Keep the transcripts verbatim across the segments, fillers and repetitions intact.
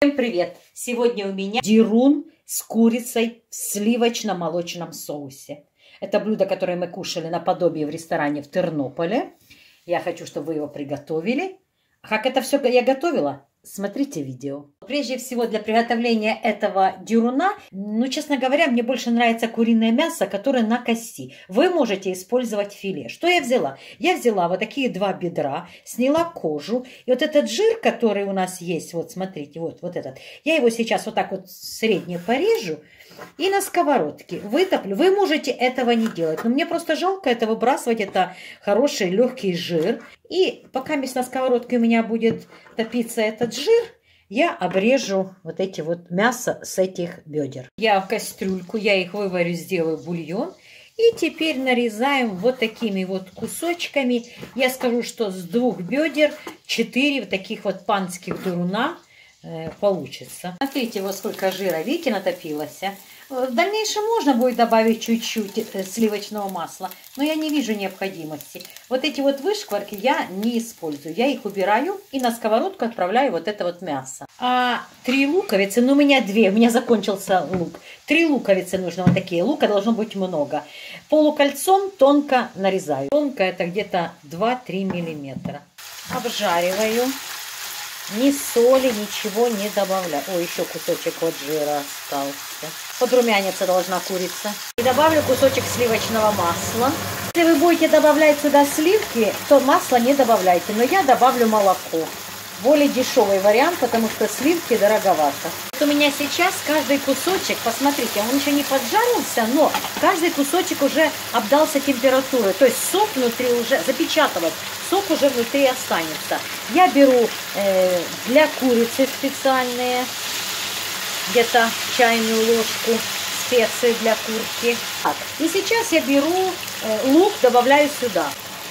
Всем привет! Сегодня у меня дирун с курицей в сливочно-молочном соусе. Это блюдо, которое мы кушали наподобие в ресторане в Тернополе. Я хочу, чтобы вы его приготовили. Как это все я готовила? Смотрите видео. Прежде всего, для приготовления этого дюруна, ну, честно говоря, мне больше нравится куриное мясо, которое на кости. Вы можете использовать филе. Что я взяла? Я взяла вот такие два бедра, сняла кожу. И вот этот жир, который у нас есть, вот смотрите, вот, вот этот, я его сейчас вот так вот средне порежу и на сковородке вытоплю. Вы можете этого не делать, но мне просто жалко это выбрасывать. Это хороший легкий жир. И пока на сковородке у меня будет топиться этот жир, я обрежу вот эти вот мясо с этих бедер. Я в кастрюльку, я их выварю, сделаю бульон. И теперь нарезаем вот такими вот кусочками. Я скажу, что с двух бедер четыре вот таких вот панских дюруна э, получится. Смотрите, вот сколько жира, видите, натопилось. В дальнейшем можно будет добавить чуть-чуть сливочного масла, но я не вижу необходимости. Вот эти вот вышкварки я не использую. Я их убираю и на сковородку отправляю вот это вот мясо. А три луковицы, ну у меня две, у меня закончился лук. Три луковицы нужно вот такие, лука должно быть много. Полукольцом тонко нарезаю. Тонко это где-то два-три миллиметра. Обжариваю. Ни соли, ничего не добавляю. О, еще кусочек вот жира остался. Подрумяниться должна курица. И добавлю кусочек сливочного масла. Если вы будете добавлять сюда сливки, то масло не добавляйте. Но я добавлю молоко. Более дешевый вариант, потому что сливки дороговато. Вот у меня сейчас каждый кусочек, посмотрите, он еще не поджарился, но каждый кусочек уже обдался температурой. То есть сок внутри уже запечатывать. Сок уже внутри останется. Я беру э, для курицы специальные, где-то чайную ложку специи для курки. Так, и сейчас я беру э, лук, добавляю сюда.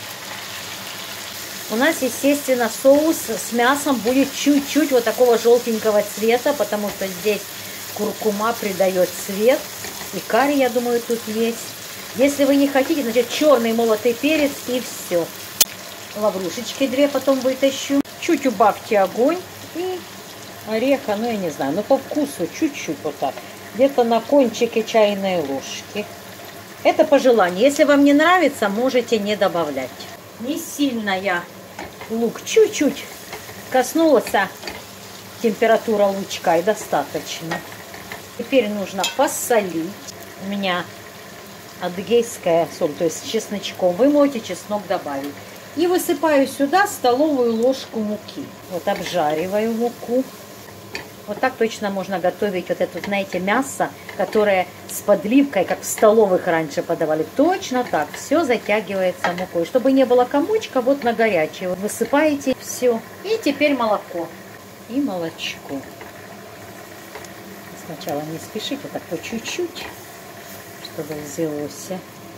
У нас, естественно, соус с мясом будет чуть-чуть вот такого желтенького цвета, потому что здесь куркума придает цвет. И карри, я думаю, тут есть. Если вы не хотите, значит, черный молотый перец и все. Лаврушечки две потом вытащу. Чуть убавьте огонь. И ореха, ну я не знаю, но по вкусу чуть-чуть вот так. Где-то на кончике чайной ложки. Это по желанию. Если вам не нравится, можете не добавлять. Не сильно я лук чуть-чуть коснулась температура лучка и достаточно. Теперь нужно посолить. У меня адыгейская соль, то есть с чесночком. Вы можете чеснок добавить. И высыпаю сюда столовую ложку муки. Вот обжариваю муку. Вот так точно можно готовить вот это, знаете, мясо, которое с подливкой, как в столовых раньше подавали. Точно так. Все затягивается мукой. Чтобы не было комочка, вот на горячее. Высыпаете все. И теперь молоко. И молочко. Сначала не спешите, так по чуть-чуть, чтобы взялось.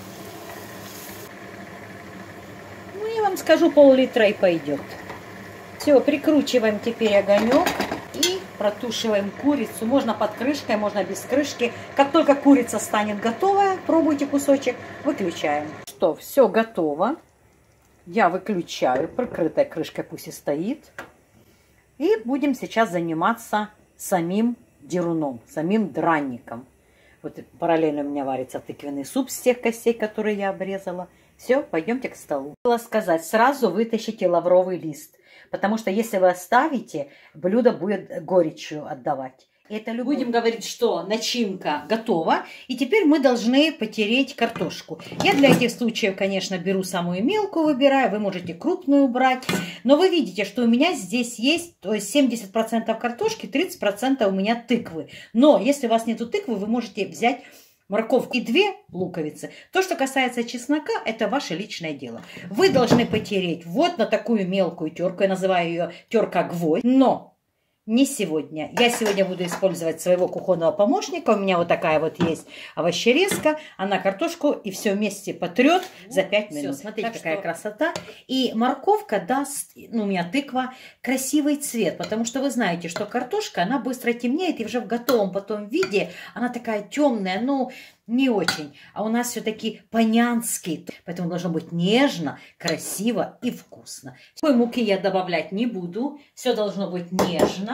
Ну, я вам скажу, пол-литра и пойдет. Все, прикручиваем теперь огонек. И протушиваем курицу. Можно под крышкой, можно без крышки. Как только курица станет готовая, пробуйте кусочек, выключаем. Что, все готово. Я выключаю. Прикрытая крышкой пусть и стоит. И будем сейчас заниматься самим дируном, самим дранником. Вот параллельно у меня варится тыквенный суп с тех костей, которые я обрезала. Все, пойдемте к столу. Хотела сказать, сразу вытащите лавровый лист. Потому что если вы оставите, блюдо будет горечью отдавать. И это любовь. Будем говорить, что начинка готова. И теперь мы должны потереть картошку. Я для этих случаев, конечно, беру самую мелкую, выбираю. Вы можете крупную брать. Но вы видите, что у меня здесь есть, то есть семьдесят процентов картошки, тридцать процентов у меня тыквы. Но если у вас нету тыквы, вы можете взять морковку и две луковицы. То, что касается чеснока, это ваше личное дело. Вы должны потереть вот на такую мелкую терку. Я называю ее терка-гвоздь. Но не сегодня. Я сегодня буду использовать своего кухонного помощника. У меня вот такая вот есть овощерезка. Она картошку и все вместе потрет за пять минут. Все, смотрите, так какая что... красота. И морковка даст, ну у меня тыква, красивый цвет. Потому что вы знаете, что картошка, она быстро темнеет. И уже в готовом потом виде она такая темная, ну... не очень. А у нас все-таки панянский. Поэтому должно быть нежно, красиво и вкусно. Такой муки я добавлять не буду. Все должно быть нежно.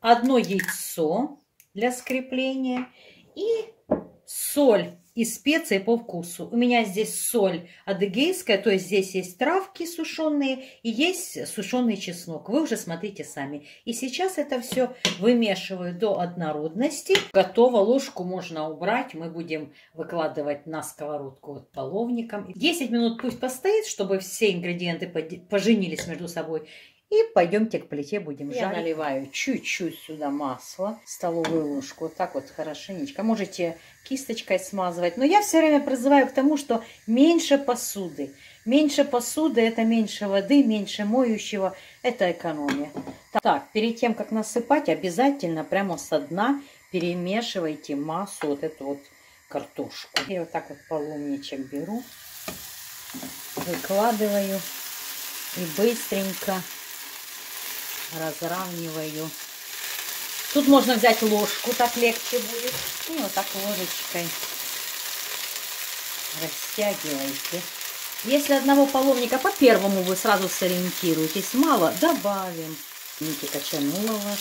одно яйцо для скрепления и соль и специи по вкусу. У меня здесь соль адыгейская, то есть здесь есть травки сушеные и есть сушеный чеснок. Вы уже смотрите сами. И сейчас это все вымешиваю до однородности. Готово. Ложку можно убрать. Мы будем выкладывать на сковородку вот половником. десять минут пусть постоит, чтобы все ингредиенты поженились между собой. И пойдемте к плите будем жарить. Я наливаю чуть-чуть сюда масла, столовую ложку, вот так вот хорошенечко. Можете кисточкой смазывать. Но я все время призываю к тому, что меньше посуды. Меньше посуды – это меньше воды, меньше моющего – это экономия. Так, перед тем, как насыпать, обязательно прямо со дна перемешивайте массу, вот эту вот картошку. И вот так вот половничек беру, выкладываю и быстренько разравниваю. Тут можно взять ложку, так легче будет. И вот так ложечкой растягивайте. Если одного половника по первому вы сразу сориентируетесь, мало, добавим. Видите, качанула вас.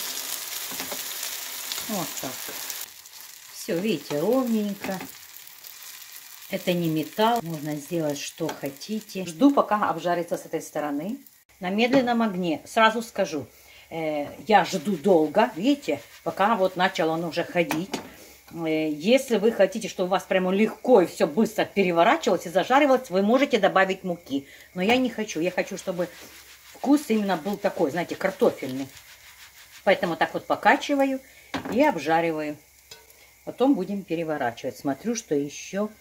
Вот так. Все, видите, ровненько. Это не металл. Можно сделать, что хотите. Жду, пока обжарится с этой стороны. На медленном огне. Сразу скажу, э, я жду долго, видите, пока вот начал он уже ходить. Э, если вы хотите, чтобы у вас прямо легко и все быстро переворачивалось и зажаривалось, вы можете добавить муки. Но я не хочу. Я хочу, чтобы вкус именно был такой, знаете, картофельный. Поэтому так вот покачиваю и обжариваю. Потом будем переворачивать. Смотрю, что еще...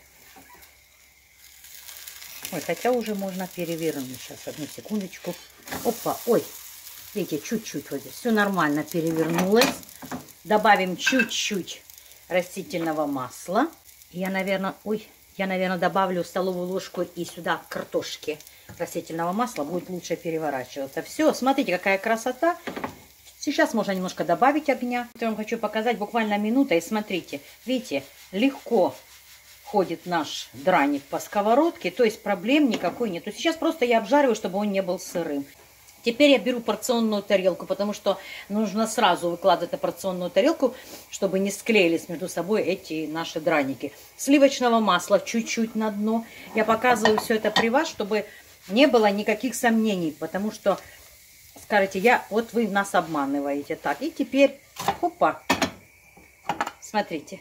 Ой, хотя уже можно перевернуть. Сейчас, одну секундочку. Опа, ой, видите, чуть-чуть вот здесь. Все нормально перевернулось. Добавим чуть-чуть растительного масла. Я, наверное, ой, я, наверное, добавлю столовую ложку и сюда картошки растительного масла. Будет лучше переворачиваться. Все, смотрите, какая красота. Сейчас можно немножко добавить огня. Я вам хочу показать буквально минута. И смотрите, видите, легко ходит наш драник по сковородке, то есть проблем никакой нет. Сейчас просто я обжариваю, чтобы он не был сырым. Теперь я беру порционную тарелку, потому что нужно сразу выкладывать на порционную тарелку, чтобы не склеились между собой эти наши драники. Сливочного масла чуть-чуть на дно. Я показываю все это при вас, чтобы не было никаких сомнений, потому что скажете, я, вот вы нас обманываете. Так, и теперь, опа, смотрите.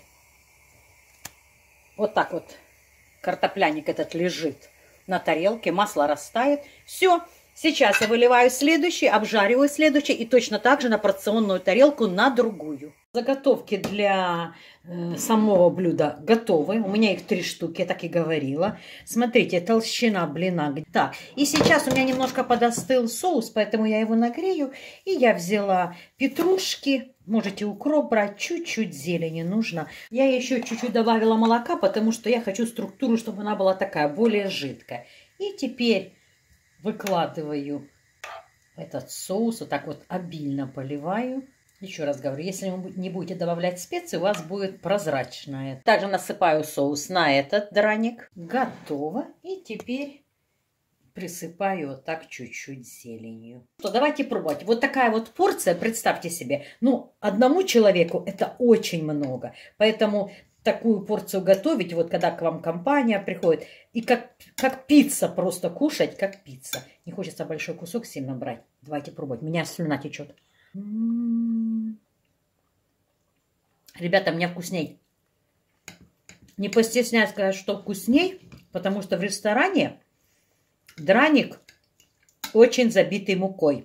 Вот так вот картопляник этот лежит на тарелке, масло растает. Все, сейчас я выливаю следующий, обжариваю следующий и точно так же на порционную тарелку на другую. Заготовки для э, самого блюда готовы. У меня их три штуки, я так и говорила. Смотрите, толщина блина. Так, и сейчас у меня немножко подостыл соус, поэтому я его нагрею. И я взяла петрушки. Можете укроп брать, чуть-чуть зелени нужно. Я еще чуть-чуть добавила молока, потому что я хочу структуру, чтобы она была такая, более жидкая. И теперь выкладываю этот соус, вот так вот обильно поливаю. Еще раз говорю, если вы не будете добавлять специи, у вас будет прозрачное. Также насыпаю соус на этот драник. Готово. И теперь присыпаю вот так чуть-чуть зеленью. То давайте пробовать. Вот такая вот порция, представьте себе, ну, одному человеку это очень много. Поэтому такую порцию готовить, вот когда к вам компания приходит, и как, как пицца просто кушать, как пицца. Не хочется большой кусок сильно брать. Давайте пробовать. У меня слюна течет. М-м-м. Ребята, у меня вкусней. Не постесняюсь сказать, что вкусней, потому что в ресторане драник очень забитый мукой.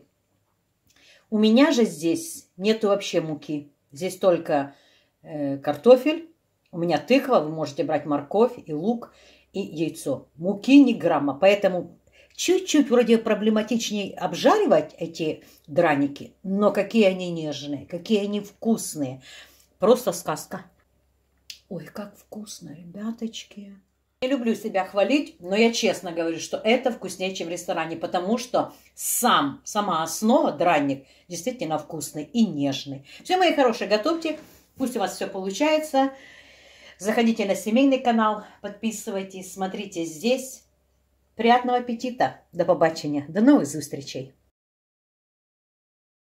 У меня же здесь нету вообще муки. Здесь только э, картофель. У меня тыква, вы можете брать морковь и лук и яйцо. Муки ни грамма. Поэтому чуть-чуть вроде проблематичнее обжаривать эти драники. Но какие они нежные, какие они вкусные. Просто сказка. Ой, как вкусно, ребяточки. Не люблю себя хвалить, но я честно говорю, что это вкуснее, чем в ресторане, потому что сам, сама основа, драник, действительно вкусный и нежный. Все, мои хорошие, готовьте, пусть у вас все получается. Заходите на семейный канал, подписывайтесь, смотрите здесь. Приятного аппетита, до побачення, до новых зустрічей.